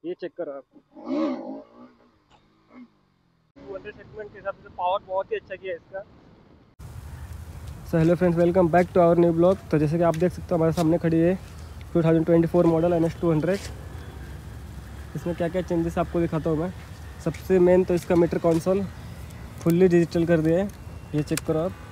ये चेक करो आप। 200 सेगमेंट के हिसाब से पावर बहुत ही अच्छा किया है इसका। So hello friends, welcome back to our new blog. तो जैसे कि आप देख सकते हो हमारे सामने खड़ी है 2024 मॉडल NS200। इसमें क्या क्या चेंजेस आपको दिखाता हूँ मैं। सबसे मेन तो इसका मीटर कंसोल फुल्ली डिजिटल कर दिया है, ये चेक करो आप।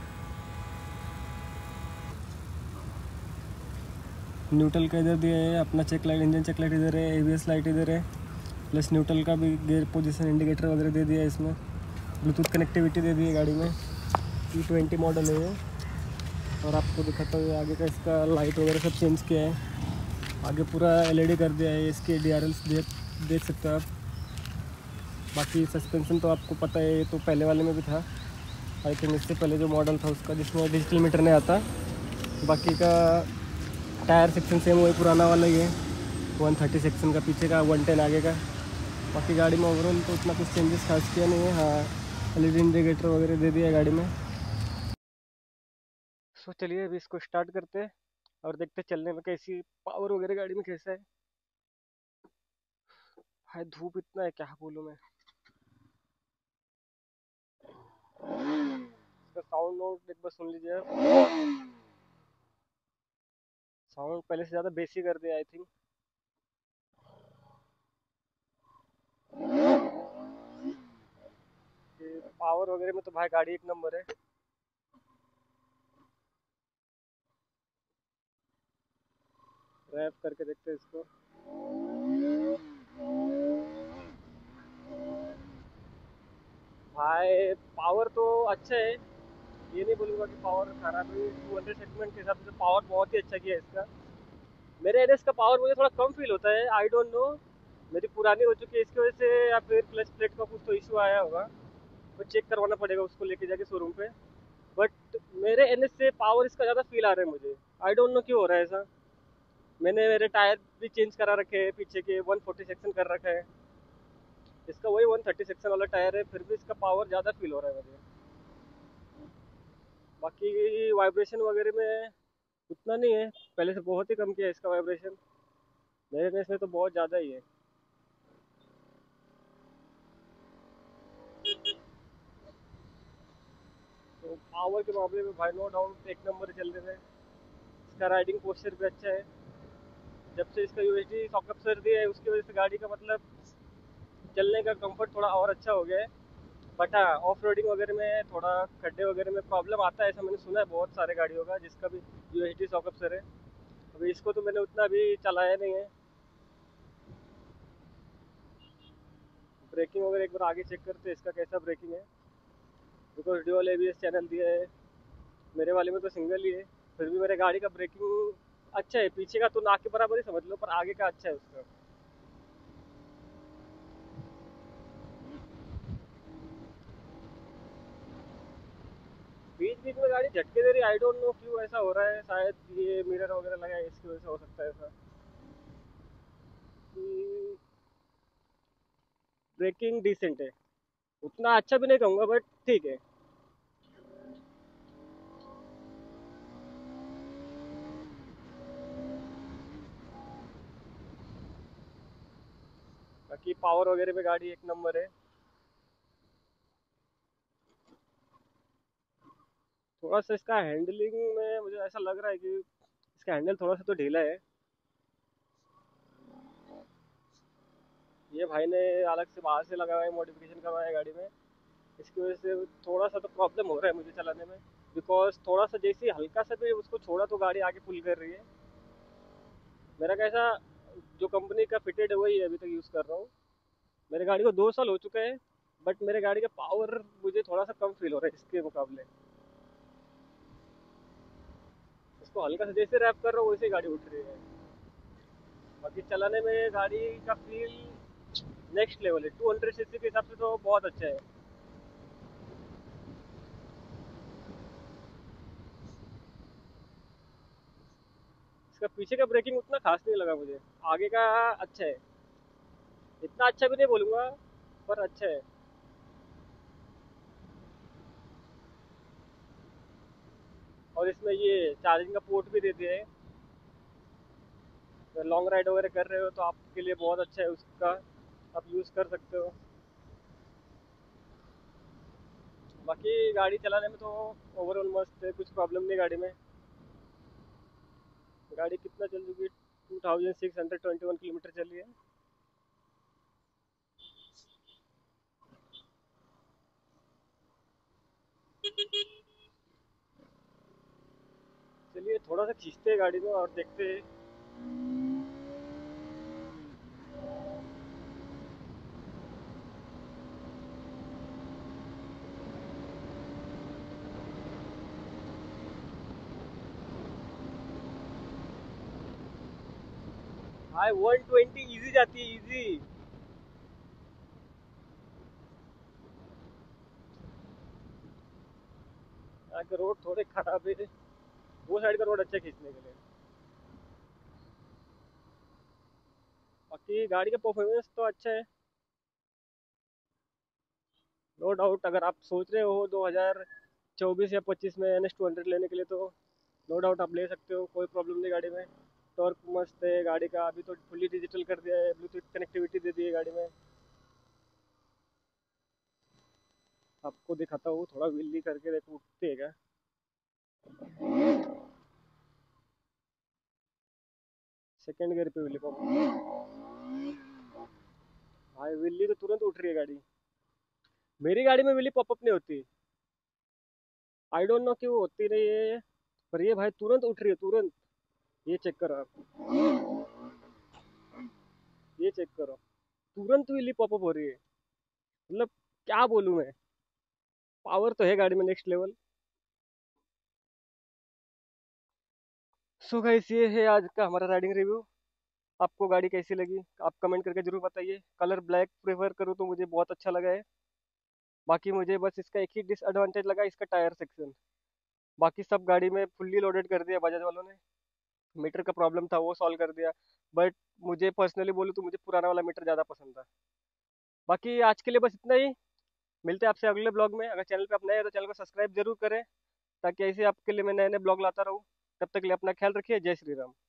न्यूट्रल का इधर दिया है, अपना check light, engine check light इधर है, ABS लाइट इधर है, प्लस न्यूट्रल का भी गियर पोजीशन इंडिकेटर वगैरह दे दिया है इसमें। ब्लूटूथ कनेक्टिविटी दे दी है गाड़ी में। E20 मॉडल है ये। और आपको दिखाता हूँ आगे का इसका लाइट वगैरह सब चेंज किया है। आगे पूरा LED कर दिया है, इसके DRLs देख सकते हो आप। बाकी सस्पेंशन तो आपको पता है, ये तो पहले वाले में भी था। आई थिंक इससे पहले जो मॉडल था उसका, जिसमें डिजिटल मीटर नहीं आता। बाकी का टायर सेक्शन सेम वही पुराना वाला ही है, 130 सेक्शन का पीछे का, 110 आगे का। बाकी गाड़ी में ओवरऑल तो उतना कुछ चेंजेस खास किया नहीं है। हाँ, LED इंडिकेटर वगैरह दे दिया है गाड़ी में। सो चलिए अभी इसको स्टार्ट करते हैं और देखते चलने में कैसी पावर वगैरह गाड़ी में कैसा है। हाय धूप इतना है, क्या बोलूँ मैं। इसका साउंड नोट एक बार सुन लीजिए आप। साउंड पहले से ज़्यादा बेसी कर दिया आई थिंक। पावर वगैरह में तो भाई गाड़ी एक नंबर है। रैप करके देखते हैं इसको। भाई पावर तो अच्छा है, ये नहीं बोलूँगा कि पावर खराब है। 200 सेगमेंट के हिसाब से पावर बहुत ही अच्छा किया है इसका। मेरे NS का पावर मुझे थोड़ा कम फील होता है, आई डोंट नो। मेरी पुरानी हो चुकी है इसकी वजह से, या फिर क्लच प्लेट का कुछ तो इशू आया होगा। तो चेक करवाना पड़ेगा उसको लेके जाके शोरूम पे। बट मेरे NS से पावर इसका ज़्यादा फील आ रहा है मुझे। आई डोंट नो क्यों हो रहा है ऐसा। मैंने मेरे टायर भी चेंज करा रखे हैं, पीछे के 140 सेक्शन कर रखा है। इसका वही 130 सेक्शन वाला टायर है, फिर भी इसका पावर ज़्यादा फील हो रहा है मुझे। बाकी वाइब्रेशन वगैरह में उतना नहीं है, पहले से बहुत ही कम किया है इसका वाइब्रेशन। मेरे NS में तो बहुत ज़्यादा ही है। तो पावर के मामले में भाई नो डाउट एक नंबर चल रहे हैं। इसका राइडिंग पोस्चर भी अच्छा है। जब से इसका USD सॉकेट सर दिया है उसकी वजह से गाड़ी का मतलब चलने का कंफर्ट थोड़ा और अच्छा हो गया है। बट हाँ, ऑफ रोडिंग वगैरह में थोड़ा खड्डे वगैरह में प्रॉब्लम आता है, ऐसा मैंने सुना है बहुत सारे गाड़ियों का जिसका भी USD सॉकेट सर है। अभी इसको तो मैंने उतना भी चलाया नहीं है। ब्रेकिंग वगैरह एक बार आगे चेक करते हैं इसका कैसा ब्रेकिंग है। बिकॉज ड्यूअल ABS चैनल दिया है, मेरे वाले में तो सिंगल ही है। फिर भी मेरे गाड़ी का ब्रेकिंग अच्छा है। पीछे का तो ना के बराबर ही समझ लो, पर आगे का अच्छा है उसका। बीच बीच में गाड़ी झटके दे रही, आई डोंट नो क्यों ऐसा हो रहा है। शायद ये मिरर वगैरह लगा है इसकी वजह से हो सकता है ऐसा। ब्रेकिंग डिसेंट है, उतना अच्छा भी नहीं कहूँगा बट ठीक है। बाकी पावर वगैरह में गाड़ी एक नंबर है। थोड़ा सा इसका हैंडलिंग में मुझे ऐसा लग रहा है कि इसका हैंडल थोड़ा सा तो ढीला है। ये भाई ने अलग से बाहर से लगाया है, मॉडिफिकेशन करवाया है गाड़ी में। इसकी वजह से थोड़ा सा तो प्रॉब्लम हो रहा है मुझे चलाने में। बिकॉज थोड़ा सा जैसे हल्का सा भी उसको छोड़ा तो गाड़ी आगे पुल कर रही है। मेरा कैसा, जो कंपनी का फिटेड है वही अभी तक यूज़ कर रहा हूँ। मेरे गाड़ी को 2 साल हो चुका है। बट मेरे गाड़ी का पावर मुझे थोड़ा सा कम फील हो रहा है इसके मुकाबले। इसको हल्का सा जैसे रैप कर रहा हूँ वैसे गाड़ी उठ रही है। बाकी चलाने में गाड़ी का फील नेक्स्ट लेवल है। 200 cc के हिसाब से तो बहुत अच्छा है। इसका पीछे का ब्रेकिंग उतना खास नहीं लगा मुझे। आगे का अच्छा है, इतना अच्छा भी नहीं बोलूँगा, पर अच्छा है। और इसमें ये चार्जिंग का पोर्ट भी दे दिया है। लॉन्ग राइड वगैरह कर रहे हो तो आपके लिए बहुत अच्छा है उसका, आप यूज़ कर सकते हो। बाकी गाड़ी चलाने में तो ओवरऑल मस्त है, कुछ प्रॉब्लम नहीं गाड़ी में। गाड़ी कितना चल चुकी है, 2621 किलोमीटर चली है। चलिए थोड़ा सा खींचते हैं गाड़ी को और देखते हैं। भाई 120 इजी जाती है, इजी। यहाँ के रोड थोड़े खराब है, वो साइड का रोड अच्छा है खींचने के लिए। बाकी गाड़ी का परफॉर्मेंस तो अच्छा है, नो डाउट। अगर आप सोच रहे हो 2024 या 25 में NS 200 लेने के लिए तो नो डाउट आप ले सकते हो, कोई प्रॉब्लम नहीं गाड़ी में। टॉर्क मस्त है गाड़ी का, अभी तो फुल्ली डिजिटल कर दिया है, ब्लूटूथ कनेक्टिविटी दे दी है गाड़ी में। आपको दिखाता हूँ, थोड़ा व्हीली करके देखो उठते है क्या। सेकंड गियर पे व्हीली पॉप, भाई व्हीली तो तुरंत उठ रही है गाड़ी। मेरी गाड़ी में व्हीली पॉपअप नहीं होती, आई डोंट नो क्यों होती नहीं है, पर ये भाई तुरंत उठ रही है, तुरंत। ये चेक करो आप, ये चेक करो, तुरंत व्हीली पॉपअप हो रही है। मतलब क्या बोलूं मैं, पावर तो है गाड़ी में नेक्स्ट लेवल। सो गाइस ये है आज का हमारा राइडिंग रिव्यू। आपको गाड़ी कैसी लगी आप कमेंट करके जरूर बताइए। कलर ब्लैक प्रेफर करूँ तो मुझे बहुत अच्छा लगा है। बाकी मुझे बस इसका एक ही डिसएडवांटेज लगा, इसका टायर सेक्शन। बाकी सब गाड़ी में फुल्ली लोडेड कर दिया बजाज वालों ने, मीटर का प्रॉब्लम था वो सॉल्व कर दिया। बट मुझे पर्सनली बोलूँ तो मुझे पुराना वाला मीटर ज़्यादा पसंद था। बाकी आज के लिए बस इतना ही, मिलते हैं आपसे अगले ब्लॉग में। अगर चैनल पे आप नए हैं तो चैनल को सब्सक्राइब जरूर करें, ताकि ऐसे आपके लिए मैं नए नए ब्लॉग लाता रहूँ। तब तक के लिए अपना ख्याल रखिए, जय श्री राम।